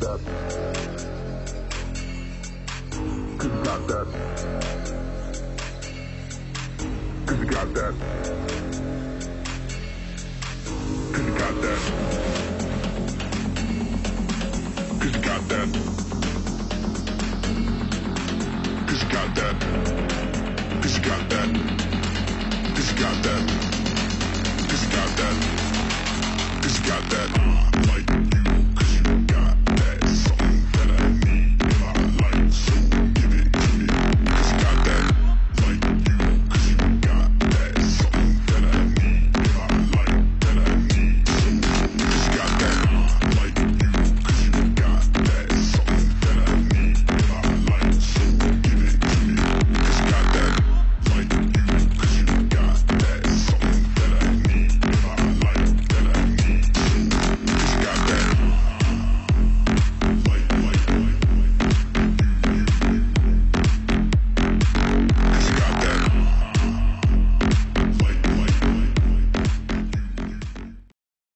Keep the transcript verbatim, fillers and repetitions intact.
that. Cause you got that. Cause you got that. Cause you got that. Cause you got that. Cause you got that. Cause you got that. Cause you got that. Cause you got that. Cause you got that.